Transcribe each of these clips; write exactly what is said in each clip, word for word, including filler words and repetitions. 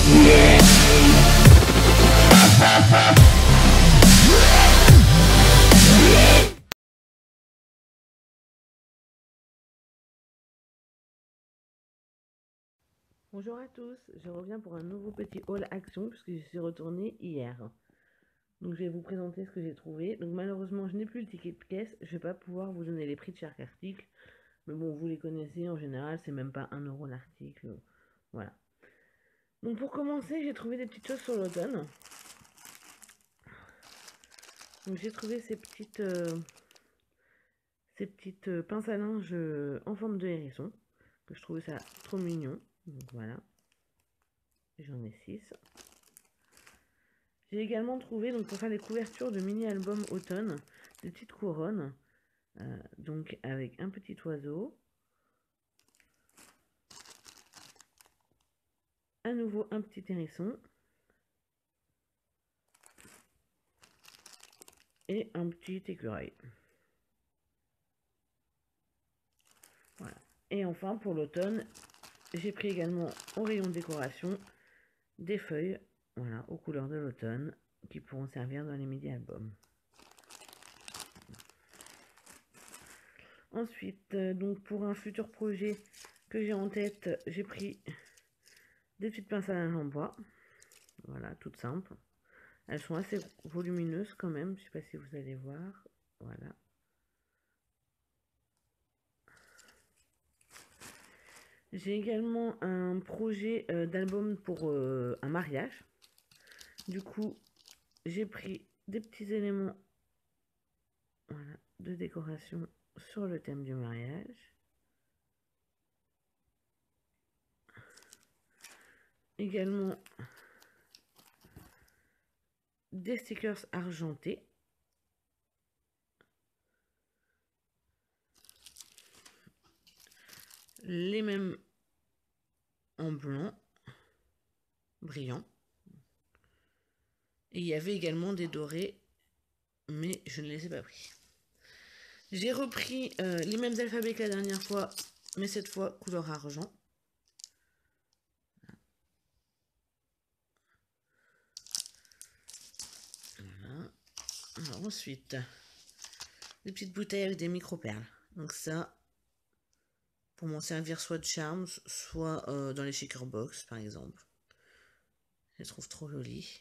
Bonjour à tous, je reviens pour un nouveau petit haul action puisque je suis retournée hier. Donc je vais vous présenter ce que j'ai trouvé. Donc malheureusement je n'ai plus le ticket de caisse, je ne vais pas pouvoir vous donner les prix de chaque article. Mais bon, vous les connaissez en général, c'est même pas un euro l'article. Voilà. Donc pour commencer, j'ai trouvé des petites choses sur l'automne. Donc j'ai trouvé ces petites, euh, ces petites euh, pinces à linge euh, en forme de hérisson. Que je trouvais ça trop mignon. Donc voilà. J'en ai six. J'ai également trouvé, donc pour faire les couvertures de mini-albums automne, des petites couronnes. Euh, donc avec un petit oiseau. À nouveau un petit hérisson. Et un petit écureuil. Voilà. Et enfin pour l'automne, j'ai pris également au rayon décoration des feuilles, voilà, aux couleurs de l'automne, qui pourront servir dans les midi-albums. Ensuite, euh, donc pour un futur projet que j'ai en tête, j'ai pris des petites pinces à linge en bois. Voilà, toutes simples. Elles sont assez volumineuses quand même, je sais pas si vous allez voir. Voilà. J'ai également un projet euh, d'album pour euh, un mariage. Du coup, j'ai pris des petits éléments, voilà, de décoration sur le thème du mariage. Également des stickers argentés. Les mêmes en blanc, brillant. Et il y avait également des dorés, mais je ne les ai pas pris. J'ai repris euh, les mêmes alphabets que la dernière fois, mais cette fois couleur argent. Voilà. Alors ensuite, des petites bouteilles avec des micro-perles. Donc ça, pour m'en servir soit de charms, soit euh, dans les shaker box par exemple. Je les trouve trop jolies.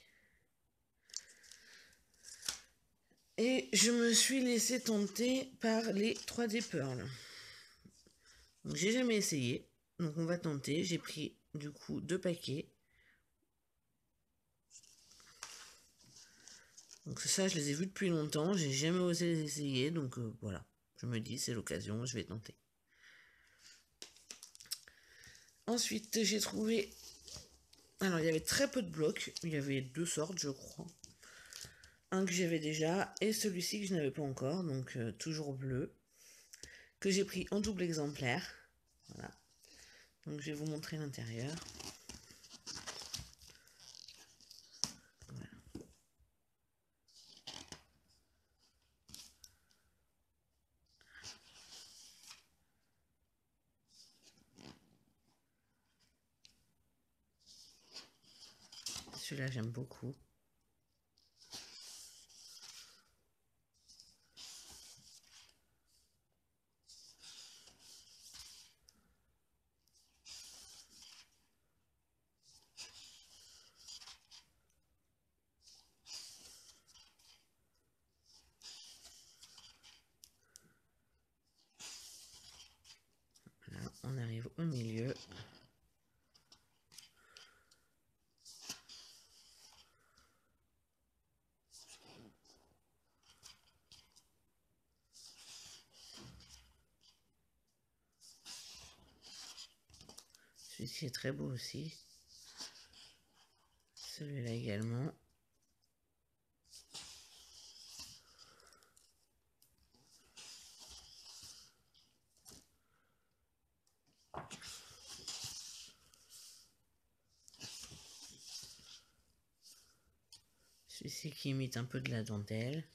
Et je me suis laissé tenter par les trois D Pearl. Donc j'ai jamais essayé, donc on va tenter. J'ai pris du coup deux paquets. Donc ça, je les ai vus depuis longtemps, j'ai jamais osé les essayer, donc euh, voilà. Je me dis, c'est l'occasion, je vais tenter. Ensuite, j'ai trouvé... Alors, il y avait très peu de blocs, il y avait deux sortes, je crois. Un que j'avais déjà, et celui-ci que je n'avais pas encore, donc euh, toujours bleu. Que j'ai pris en double exemplaire. Voilà. Donc je vais vous montrer l'intérieur. Voilà. Celui-là, j'aime beaucoup. Voilà, on arrive au milieu. Celui-ci est très beau aussi. Celui-là également. Celui-ci qui imite un peu de la dentelle.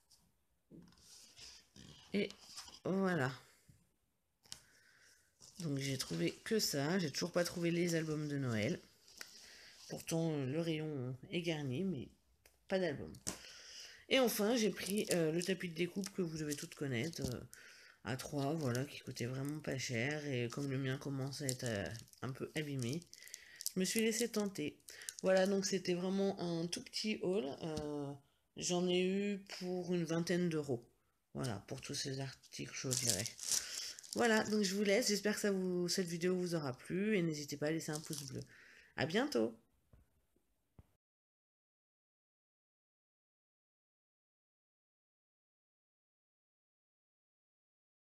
Et voilà. Donc Donc j'ai trouvé que ça, j'ai toujours pas trouvé les albums de Noël. Pourtant euh, le rayon est garni, mais pas d'album. Et enfin j'ai pris euh, le tapis de découpe que vous devez toutes connaître, euh, à trois, voilà, qui coûtait vraiment pas cher. Et comme le mien commence à être euh, un peu abîmé, je me suis laissé tenter. Voilà, donc c'était vraiment un tout petit haul. Euh, J'en ai eu pour une vingtaine d'euros. Voilà, pour tous ces articles, je dirais. Voilà, donc je vous laisse. J'espère que ça vous, cette vidéo vous aura plu. Et n'hésitez pas à laisser un pouce bleu. À bientôt!